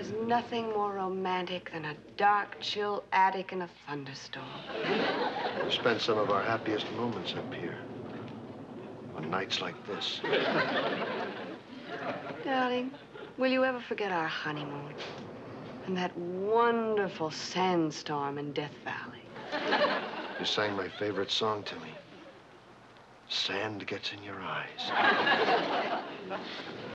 There's nothing more romantic than a dark, chill attic in a thunderstorm. We spent some of our happiest moments up here. On nights like this. Darling, will you ever forget our honeymoon? And that wonderful sandstorm in Death Valley? You sang my favorite song to me. Sand gets in your eyes.